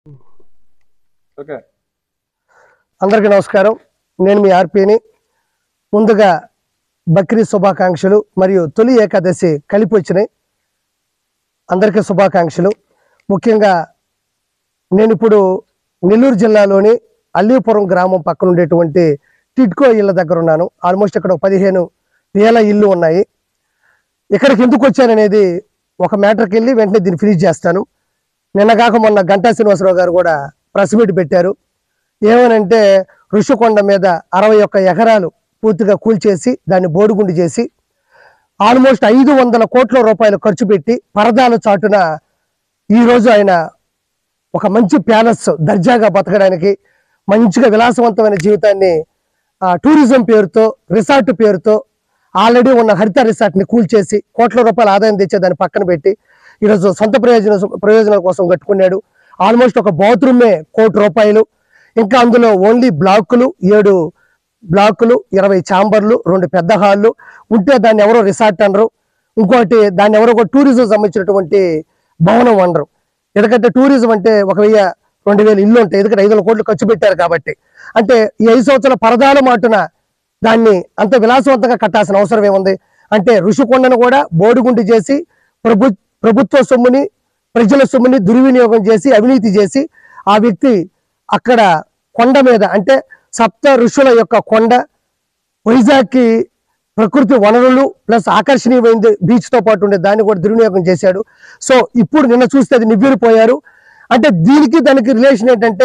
Okay అందరికీ నమస్కారం. నేను మీ ఆర్పీని. ముందుగా బక్రీద్ శుభాకాంక్షలు మరియు తొలి ఏకాదశి కలిపి వచ్చినాయి. అందరికీ శుభాకాంక్షలు. ముఖ్యంగా నేను ఇప్పుడు నెల్లూరు జిల్లాలోని అల్లీపురం గ్రామం పక్కన ఉండేటువంటి టిడ్కో ఇళ్ళ దగ్గర ఉన్నాను. ఆల్మోస్ట్ ఇక్కడ 15,000 ఇళ్ళు ఉన్నాయి. ఇక్కడికి ఎందుకు వచ్చాననేది ఒక మ్యాటర్కి వెళ్ళి వెంటనే దీన్ని ఫినిష్ చేస్తాను. నిన్నగాక మొన్న గంటా శ్రీనివాసరావు గారు కూడా ప్రెస్ మీట్ పెట్టారు. ఏమనంటే ఋషికొండ మీద 61 ఎకరాలు పూర్తిగా కూల్చేసి దాన్ని బోడిగుండు చేసి ఆల్మోస్ట్ 500 కోట్ల రూపాయలు ఖర్చు పెట్టి పరదాల చాటున ఈరోజు ఆయన ఒక మంచి ప్యాలెస్ దర్జాగా బతకడానికి మంచిగా విలాసవంతమైన జీవితాన్ని టూరిజం పేరుతో రిసార్ట్ పేరుతో ఆల్రెడీ ఉన్న హరిత రిసార్ట్ని కూల్చేసి కోట్ల రూపాయల ఆదాయం తెచ్చే దాన్ని పక్కన పెట్టి ఈరోజు సొంత ప్రయోజనాల కోసం కట్టుకున్నాడు. ఆల్మోస్ట్ ఒక బాత్రూమే ₹1,00,00,000. ఇంకా అందులో ఓన్లీ బ్లాకులు 7 బ్లాకులు 20 ఛాంబర్లు 2 పెద్ద హాళ్ళు ఉంటే దాన్ని ఎవరో రిసార్ట్ అనరు. ఇంకోటి దాన్ని ఎవరో ఒక టూరిజం సంబంధించినటువంటి భవనం అనరు. ఎందుకంటే టూరిజం అంటే 1,000-2,000 ఇల్లు ఉంటాయి. ఎందుకంటే 500 కోట్లు ఖర్చు పెట్టారు కాబట్టి. అంటే ఈ 5 సంవత్సరాల పరదాల మాటున దాన్ని అంత విలాసవంతంగా కట్టాల్సిన అవసరం ఏముంది? అంటే ఋషికొండను కూడా బోడిగుండు చేసి ప్రభుత్వ సొమ్ముని ప్రజల సొమ్ముని దుర్వినియోగం చేసి అవినీతి చేసి ఆ వ్యక్తి అక్కడ కొండ మీద అంటే సప్త ఋషుల యొక్క కొండ వైజాగ్కి ప్రకృతి వనరులు ప్లస్ ఆకర్షణీయమైంది బీచ్తో పాటు ఉండే దాన్ని కూడా దుర్వినియోగం చేశాడు. సో ఇప్పుడు నిన్న చూస్తే అది నివ్వెరపోయారు. అంటే దీనికి దానికి రిలేషన్ ఏంటంటే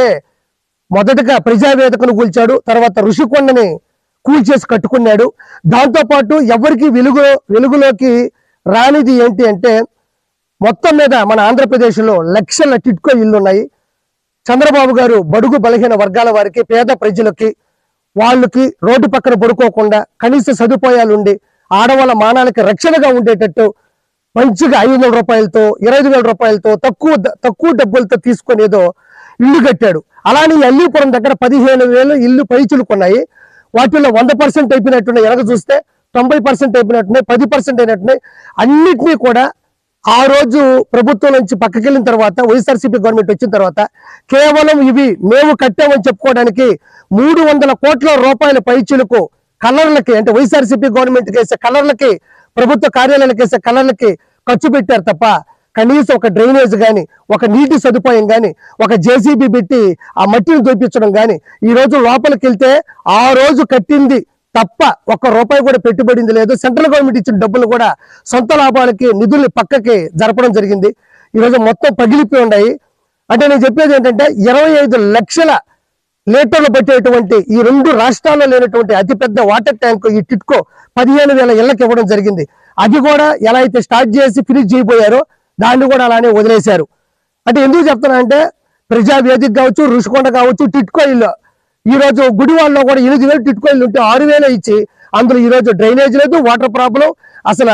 మొదటగా ప్రజావేదికను కూల్చాడు, తర్వాత ఋషికొండని కూల్చేసి కట్టుకున్నాడు. దాంతోపాటు ఎవరికి వెలుగులోకి రానిది ఏంటి అంటే మొత్తం మీద మన ఆంధ్రప్రదేశ్లో లక్షల టిడ్కో ఇళ్ళు ఉన్నాయి. చంద్రబాబు గారు బడుగు బలహీన వర్గాల వారికి పేద ప్రజలకి వాళ్ళకి రోడ్డు పక్కన పడుకోకుండా కనీస సదుపాయాలు ఉండి ఆడవాళ్ళ మానాలకి రక్షణగా ఉండేటట్టు మంచిగా 500 రూపాయలతో 25,000 రూపాయలతో తక్కువ డబ్బులతో తీసుకొని ఏదో ఇల్లు కట్టాడు. అలానే అల్లీపురం దగ్గర 15,000 ఇల్లు పైచులుకున్నాయి. వాటిల్లో 100% అయిపోయినట్టున్నాయి. ఎనక చూస్తే 90% అయిపోయినట్టున్నాయి, 10% అయినట్టున్నాయి. అన్నిటినీ కూడా ఆ రోజు ప్రభుత్వం నుంచి పక్కకెళ్ళిన తర్వాత వైఎస్ఆర్సీపీ గవర్నమెంట్ వచ్చిన తర్వాత కేవలం ఇవి మేము కట్టామని చెప్పుకోవడానికి 300 కోట్ల రూపాయల పైచులకు కలర్లకి అంటే వైఎస్ఆర్సీపీ గవర్నమెంట్కి వేసే కలర్లకి ప్రభుత్వ కార్యాలయాలకు వేసే కలర్లకి ఖర్చు పెట్టారు తప్ప కనీసం ఒక డ్రైనేజ్ కానీ ఒక నీటి సదుపాయం కానీ ఒక జేసీబీ పెట్టి ఆ మట్టిని దోపించడం కానీ ఈ రోజు లోపలికి వెళ్తే ఆ రోజు కట్టింది తప్ప ₹1 కూడా పెట్టుబడింది లేదు. సెంట్రల్ గవర్నమెంట్ ఇచ్చిన డబ్బులు కూడా సొంత లాభాలకి నిధుల్ని పక్కకి జరపడం జరిగింది. ఈరోజు మొత్తం పగిలిపోయి ఉన్నాయి. అంటే నేను చెప్పేది ఏంటంటే 25 లక్షల లీటర్లు పట్టేటువంటి ఈ 2 రాష్ట్రాల్లో లేనటువంటి అతిపెద్ద వాటర్ ట్యాంక్ ఈ టిడ్కో 15,000 ఇళ్లకు ఇవ్వడం జరిగింది. అది కూడా ఎలా అయితే స్టార్ట్ చేసి ఫినిష్ చేయబోయారో దాన్ని కూడా అలానే వదిలేశారు. అంటే ఎందుకు చెప్తున్నా అంటే ప్రజావేదిక కావచ్చు, ఋషికొండ కావచ్చు, టిడ్కో ఇల్లు ఈ రోజు గుడివాడలో కూడా 8,000 టిడ్కో ఇల్లు ఉంటే 6,000 ఇచ్చి అందులో ఈ రోజు డ్రైనేజ్ లేదు, వాటర్ ప్రాబ్లం, అసలు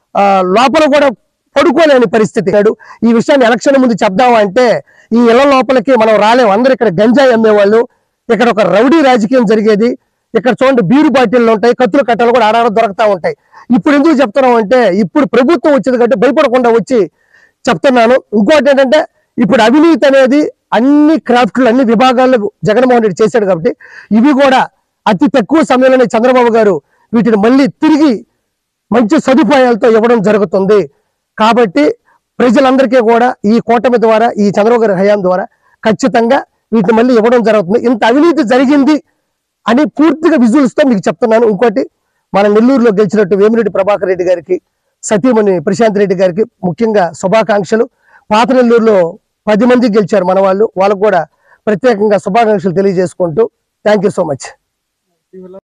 లోపల కూడా పడుకోలేని పరిస్థితి. ఈ విషయాన్ని ఎలక్షన్ ముందు చెప్దామా అంటే ఈ ఇళ్ల లోపలికి మనం రాలేము. అందరూ ఇక్కడ గంజాయి అమ్మేవాళ్ళు, ఇక్కడ ఒక రౌడీ రాజకీయం జరిగేది. ఇక్కడ చూడండి బీరు బాటిళ్ళు ఉంటాయి, కత్తులు కట్టలు కూడా ఆడాడ దొరుకుతూ ఉంటాయి. ఇప్పుడు ఎందుకు చెప్తున్నాం అంటే ఇప్పుడు ప్రభుత్వం వచ్చింది కాబట్టి భయపడకుండా వచ్చి చెప్తున్నాను. ఇంకోటి ఏంటంటే ఇప్పుడు అవినీతి అనేది అన్ని క్రాఫ్ట్లు అన్ని విభాగాల్లో జగన్మోహన్ రెడ్డి చేశాడు కాబట్టి ఇవి కూడా అతి తక్కువ సమయంలోనే చంద్రబాబు గారు వీటిని మళ్ళీ తిరిగి మంచి సదుపాయాలతో ఇవ్వడం జరుగుతుంది. కాబట్టి ప్రజలందరికీ కూడా ఈ కూటమి ద్వారా ఈ చంద్రబాబు గారి హయాం ద్వారా ఖచ్చితంగా వీటిని మళ్ళీ ఇవ్వడం జరుగుతుంది. ఇంత అవినీతి జరిగింది అని పూర్తిగా విజువల్స్తో మీకు చెప్తున్నాను. ఇంకోటి మన నెల్లూరులో గెలిచినట్టు వేమిరెడ్డి ప్రభాకర్ రెడ్డి గారికి సతీమణి ప్రశాంత్ రెడ్డి గారికి ముఖ్యంగా శుభాకాంక్షలు. పాత నెల్లూరులో 10 మంది గెలిచారు మన వాళ్ళు, వాళ్ళకు కూడా ప్రత్యేకంగా శుభాకాంక్షలు తెలియజేసుకుంటూ థ్యాంక్ యూ సో మచ్.